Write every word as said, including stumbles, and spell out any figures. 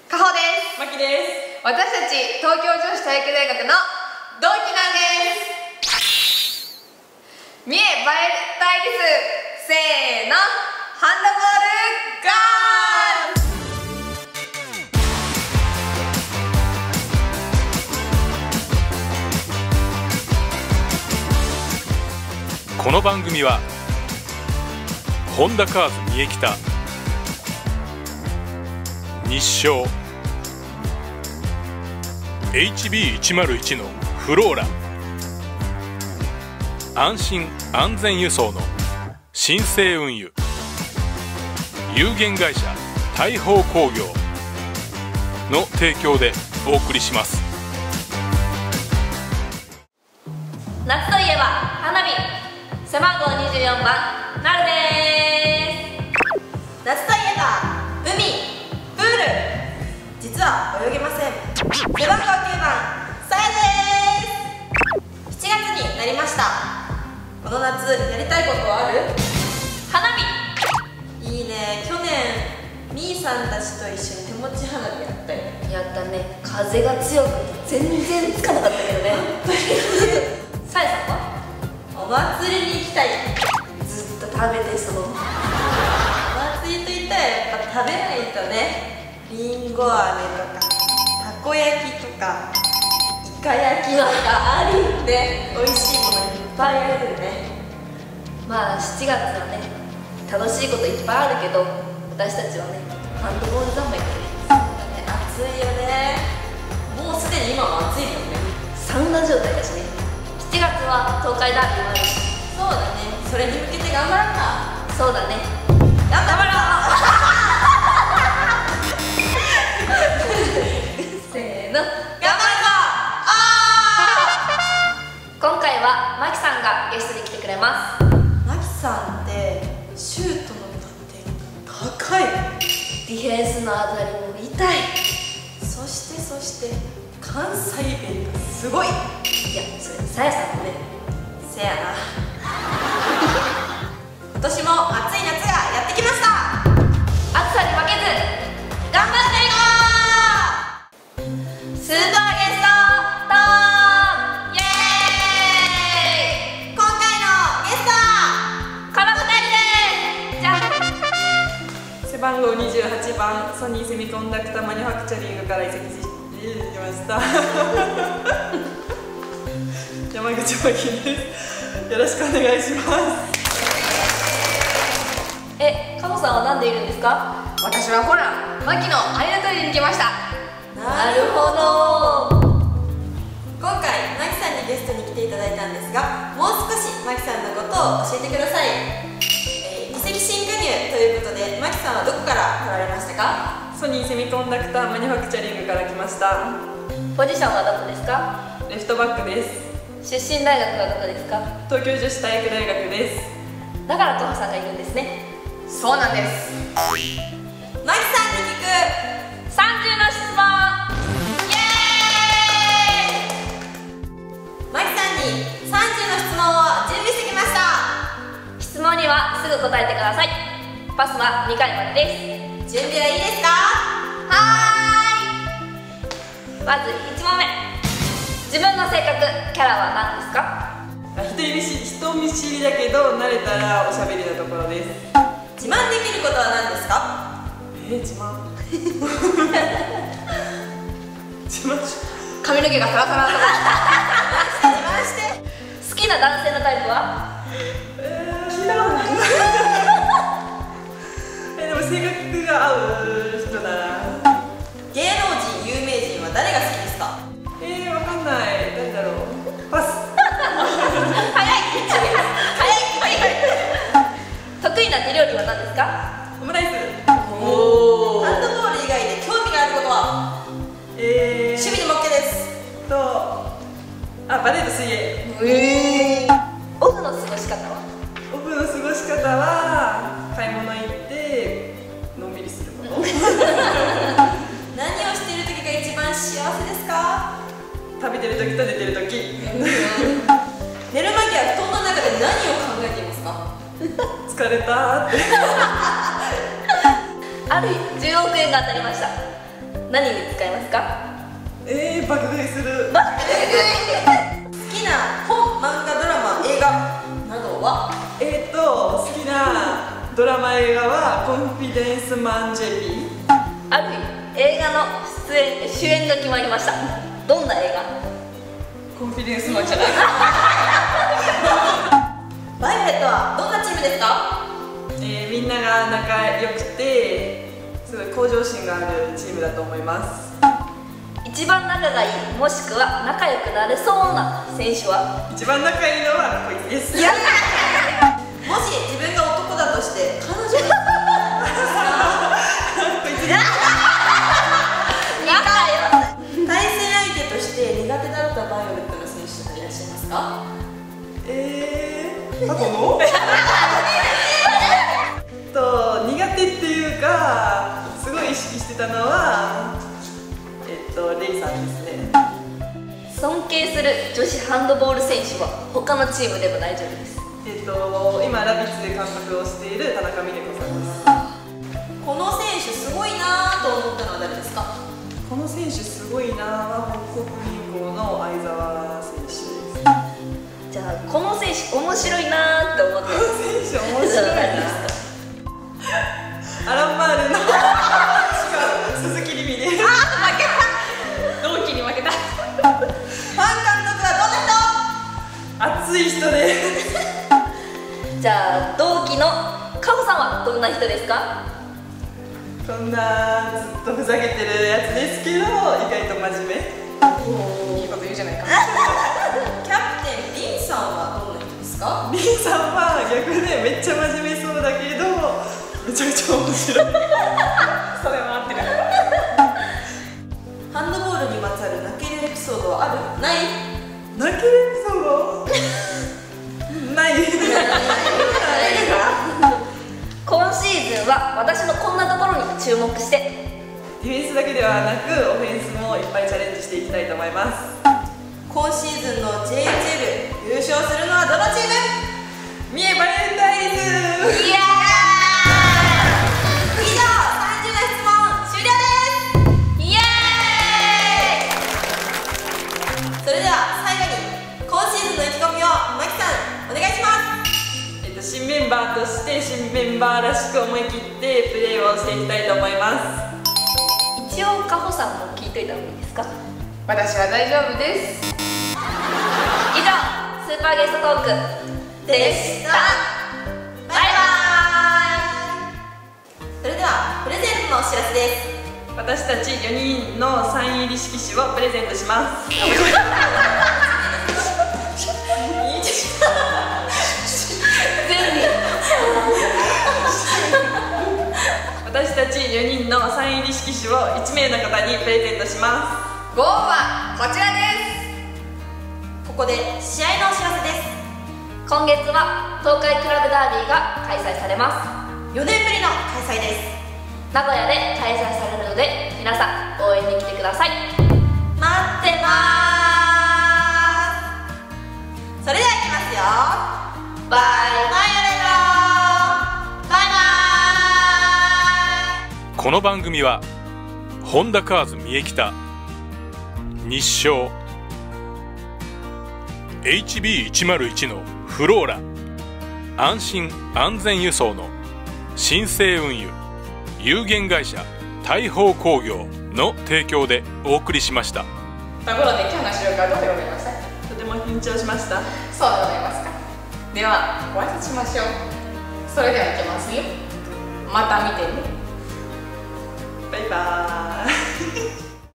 かほです。 まきです。 私たち東京女子体育大学の同期なんです。三重バレー対立、せーの、ハンドボールガーン。 この番組はホンダカーズ三重北、日照 エイチビーいちまるいち のフローラ、安心安全輸送の新生運輸、有限会社大宝工業の提供でお送りします。 夏といえば花火、背番号にじゅうよんばんなるです。 夏といえば海、プール。実は泳げません。背番号きゅうばんさやです。しちがつになりました。この夏やりたいことはある？ 花火。 いいね。去年みーさんたちと一緒に手持ち花火やったよ。 やったね。風が強くて全然つかなかったけどね。さやさんは？ お祭りに行きたい。 ずっと食べてそう。 お祭りといったらやっぱ食べないとね。りんご飴とかたこ焼きとかイカ焼きとかありね。美味しいものいっぱいあるね。 まあしちがつはね、楽しいこといっぱいあるけど、私たちはね、ハンドボール三昧だね。 暑いよね。もうすでに今も暑いよね。 サウナ状態だしね。しちがつは東海ダービーもあるし。 そうだね。それに向けて頑張ろうか。 そうだね。 頑張ろう。 せーの、 頑張るぞ。あ今回はマキさんがゲストに来てくれます。 ー。マキさんってシュートの腕って高い。 ディフェンスのあたりも痛い。 そしてそして関西弁がすごい。 いや、それさやさんもね。 せやな。今年も暑い夏がやってきました。 暑さに負けず頑張っていこう。スーパーゲストトーン、イエーイ。 今回のゲストはこのふたりです。じゃん。 背番号にじゅうはちばん、ソニーセミコンダクタマニュファクチャリングから移籍してきました山口真希です。よろしくお願いします。 え、かのさんは何でいるんですか？ 私はほら、マキのアリナトリに来ました。 なるほど。 今回マキさんにゲストに来ていただいたんですが、もう少しマキさんのことを教えてください。えー、移籍新加入ということで、マキさんはどこから来られましたか？ ソニーセミコンダクタマニュファクチャリングから来ました。 ポジションはどこですか？ レフトバックです。 出身大学はどこですか？ 東京女子体育大学です。 だからかほさんがいるんですね。 そうなんです。 マキさんに聞くさんじゅうの質問、イエーイ。 マキさんにさんじゅうの質問を準備してきました。 質問にはすぐ答えてください。パスはにかいまでで準備はいいですか？ はーい。まずいちもんめ、自分の性格、キャラは何ですか？ 人見知り、人見知りだけど慣れたらおしゃべりなところです。 自慢できることは何ですか？ えー、自慢自慢髪の毛がサラサラだとか。 自慢して。 好きな男性のタイプは？ えー、聞いたことないえでも性格が合う人だな。 芸能人、有名人は誰が好きですか？ えー、わかんない。誰だろう。パス。 早い早い早い。得意な手料理は何ですか？ オムライス。 おお。ハンドボール以外で興味があることは？ えー、 趣味にも OK です。 と、あ、バレーと水泳。 えー、オフの過ごし方は？ オフの過ごし方は買い物行ってのんびりすること。 何をしている時が一番幸せですか？ 食べてる時と寝てる時。 寝る間際、布団の中で何を考えていますか？ 疲れたーってあるじゅうおくえんが当たりました。 何に使いますか？ えー、爆買いする。 好きな本、漫画、ドラマ、映画などは？ えーと、好きなドラマ映画はコンフィデンスマン ジェイピー。 ある日映画の出演主演が決まりました。どんな映画？ コンフィデンスマンじゃない。 バイオレットはどんなチームですか？ えー、みんなが仲良くてすごい向上心があるチームだと思います。 一番仲がいい、もしくは仲良くなれそうな選手は？ 一番仲いいのはこいつです。 もし自分が男だとして彼女です対戦相手として苦手だったバイオレットの選手とかいらっしゃいますか？ えー、過去のと苦手っていうかすごい意識してたのはえっとレイさんですね。 尊敬する女子ハンドボール選手は他のチームでも大丈夫です。 えっと今ラビッツで監督をしている田中美玲子さんです。 この選手すごいなと思ったのは誰ですか？ この選手すごいなは北国銀行の相澤選手です。 じゃあこの選手面白いなって思ってこの選手面白いなアランマールの違う鈴木里美です。 同期に負けた。 ファン監督はどんな人？ 熱い人です。 じゃあ同期のカホさんはどんな人ですか？ そんなずっとふざけてるやつですけど意外と真面目。 いいこと言うじゃないか。 キャプテンリンさんはどんな人ですか？ リンさんは逆でめっちゃ真面目そうだけどめちゃくちゃ面白い。 それは合ってる。 ハンドボールにまつわる泣けるエピソードはある？ない？ 泣けるエピソードない。 今シーズンは私のこんなところに注目してディフェンスだけではなくオフェンスもいっぱいチャレンジしていきたいと思います。 今シーズンの ジェイエイチエル 優勝するのはどのチーム？ 三重バレンタインズ。 イエー以上さんじゅうの質問終了です。 イイエーイ。 それでは最後に今シーズンの意気込みをマキさんお願いします。 えっと新メンバーとして新メンバーらしく思い切ってプレーをしていきたいと思います。 一応カホさんも聞いといた方がいいですか？ 私は大丈夫です。 以上スーパーゲストトークでした。バイバーイ。 それではプレゼントのお知らせです。 私たちよにんのサイン入り色紙をプレゼントします。私たちよにんのサイン入り色紙をいち名の方にプレゼントしまご応募はこちらです。 ここで試合のお知らせです。 今月は東海クラブダービーが開催されまよねんぶりの開催です。 す。名古屋で開催されるので皆さん応援に来てください。 待ってまーす。それではいきますよ。 バイバイオレットバイバーイ。 この番組はホンダカーズ三重北、日照 エイチビーいちまるいち のフローラ、安心安全輸送の新生運輸、有限会社大宝工業の提供でお送りしました。 ところで今日の資料からどうでございました？ す。とても緊張しました。 そうでございますか。ではご挨拶しましょう。それではいきますよ。また見てね。 バイバーイ。